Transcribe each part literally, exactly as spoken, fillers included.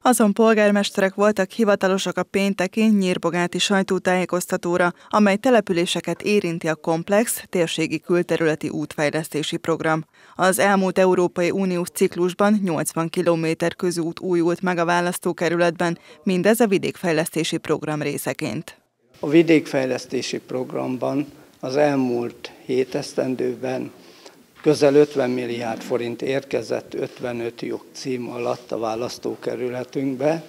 Azon polgármesterek voltak hivatalosak a pénteki nyírbogáti sajtótájékoztatóra, amely településeket érinti a komplex, térségi külterületi útfejlesztési program. Az elmúlt Európai Uniós ciklusban nyolcvan kilométer közút újult meg a választókerületben, mindez a vidékfejlesztési program részeként. A vidékfejlesztési programban az elmúlt hét esztendőben közel ötven milliárd forint érkezett ötvenöt jogcím alatt a választókerületünkbe.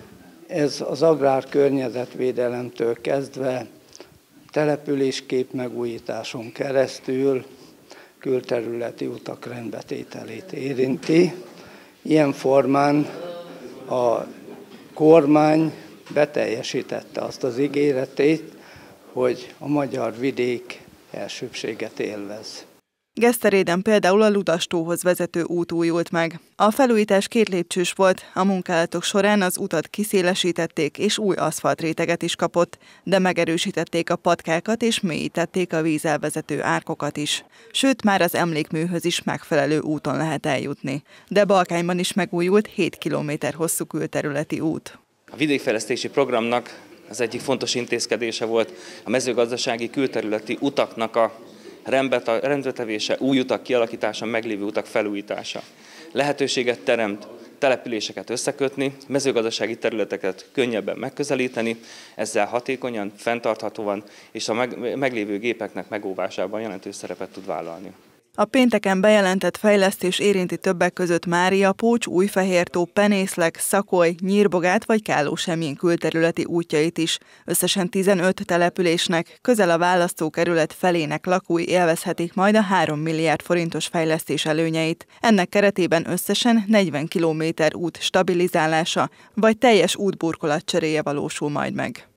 Ez az agrárkörnyezetvédelemtől kezdve településkép megújításon keresztül külterületi utak rendbetételét érinti. Ilyen formán a kormány beteljesítette azt az ígéretét, hogy a magyar vidék elsőbbséget élvez. Geszteréden például a Ludastóhoz vezető út újult meg. A felújítás két lépcsős volt, a munkálatok során az utat kiszélesítették és új aszfaltréteget is kapott, de megerősítették a patkákat és mélyítették a vízelvezető árkokat is. Sőt, már az emlékműhöz is megfelelő úton lehet eljutni. De Balkányban is megújult hét kilométer hosszú külterületi út. A vidékfejlesztési programnak az egyik fontos intézkedése volt a mezőgazdasági külterületi utaknak a rendbetevése, új utak kialakítása, meglévő utak felújítása. Lehetőséget teremt településeket összekötni, mezőgazdasági területeket könnyebben megközelíteni, ezzel hatékonyan, fenntarthatóan és a meglévő gépeknek megóvásában jelentős szerepet tud vállalni. A pénteken bejelentett fejlesztés érinti többek között Máriapócs, Újfehértó, Penészlek, Szakoly, Nyírbogát vagy Kállósemjén külterületi útjait is. Összesen tizenöt településnek, közel a választókerület felének lakói élvezhetik majd a három milliárd forintos fejlesztés előnyeit. Ennek keretében összesen negyven kilométer út stabilizálása vagy teljes útburkolat cseréje valósul majd meg.